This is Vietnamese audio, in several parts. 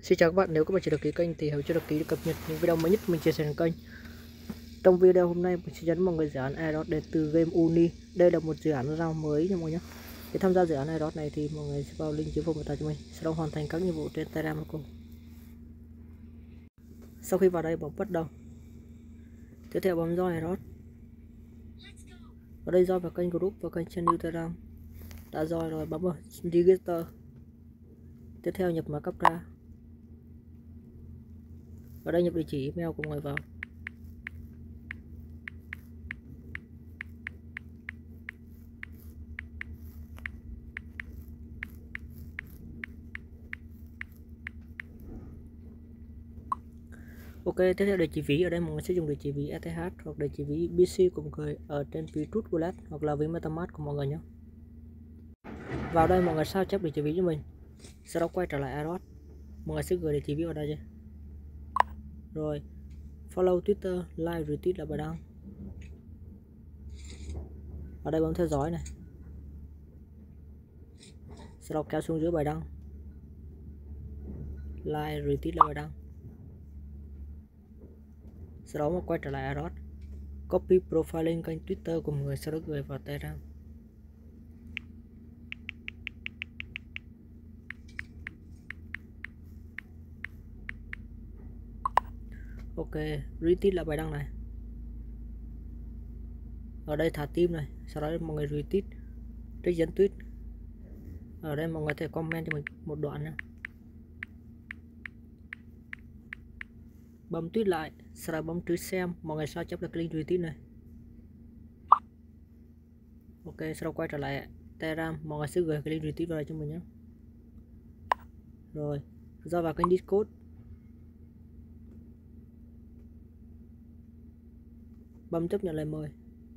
Xin chào các bạn, nếu các bạn chưa đăng ký kênh thì hãy chưa đăng ký để cập nhật những video mới nhất mình chia sẻ trên kênh. Trong video hôm nay mình sẽ dẫn mọi người dự án Aerodot đến từ game Uni. Đây là một dự án round mới nha mọi người nhé. Để tham gia dự án Aerodot này thì mọi người sẽ vào link dưới phần mô tả cho mình, sau đó hoàn thành các nhiệm vụ trên Telegram cùng. Sau khi vào đây bấm bắt đầu. Tiếp theo bấm join Aerodot. Ở đây join vào kênh group và kênh channel Telegram. Đã join rồi bấm vào register. Tiếp theo nhập mã cấp ra. Ở đây nhập địa chỉ email của mọi người vào. Ok, tiếp theo địa chỉ ví ở đây mọi người sẽ dùng địa chỉ ví ETH hoặc địa chỉ ví BC của mọi người ở trên ví Trust Wallet hoặc là ví MetaMask của mọi người nhé. Vào đây mọi người sao chép địa chỉ ví cho mình, sau đó quay trở lại Aerodot, mọi người sẽ gửi địa chỉ ví vào đây chứ. Rồi follow Twitter, like, retweet là bài đăng. Ở đây bấm theo dõi này, sau đó kéo xuống dưới bài đăng, like, retweet là bài đăng. Sau đó mà quay trở lại Aerodot, copy profile link kênh Twitter của mọi người, sau đó gửi vào Telegram. Ok, retweet là bài đăng này. Ở đây thả tim này, sau đó mọi người retweet, trích dẫn tweet. Ở đây mọi người có thể comment cho mình một đoạn nha. Bấm tweet lại, sau đó bấm chữ xem, mọi người sao chép được link retweet này. Ok, sau đó quay trở lại Telegram, mọi người sẽ gửi cái link retweet vào đây cho mình nhé. Rồi, do vào kênh Discord. Bấm chấp nhận lời mời.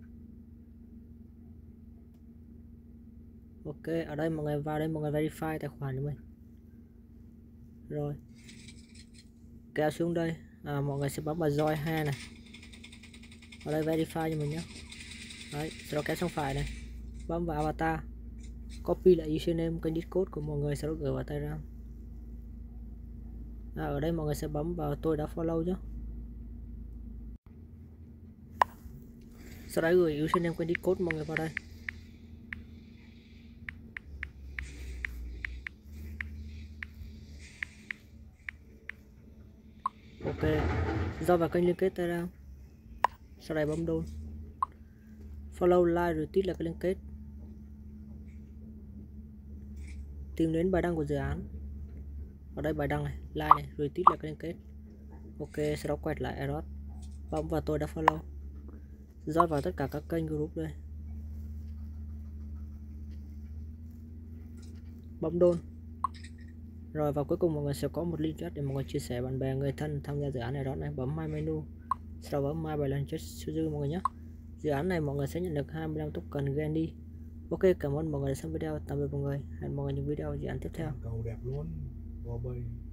Ok, ở đây mọi người vào đây mọi người verify tài khoản của mình. Rồi kéo xuống đây, mọi người sẽ bấm vào join ha này, ở đây verify cho mình nhé. Đấy, sau đó kéo sang phải này, bấm vào avatar, copy lại username kênh Discord của mọi người, sau đó gửi vào Telegram. Ở đây mọi người sẽ bấm vào tôi đã follow nhé, sau đó gửi username kênh Discord mọi người vào đây. Ok, do vào kênh liên kết Telegram, sau đây bấm đôn, follow, like, retweet là cái liên kết, tìm đến bài đăng của dự án. Ở đây bài đăng này, like này, retweet là cái liên kết. Ok, sau đó quay lại Aerodot, bấm vào tôi đã follow, join vào tất cả các kênh group đây, bấm đôn. Rồi vào cuối cùng mọi người sẽ có một link chat để mọi người chia sẻ bạn bè người thân tham gia dự án này. Đó này, bấm my menu, sau đó bấm my bài lần chat dư mọi người nhé. Dự án này mọi người sẽ nhận được 25 token Gandhi. Ok, cảm ơn mọi người đã xem video, tạm biệt mọi người, hẹn mọi người những video dự án tiếp theo. Cầu đẹp luôn.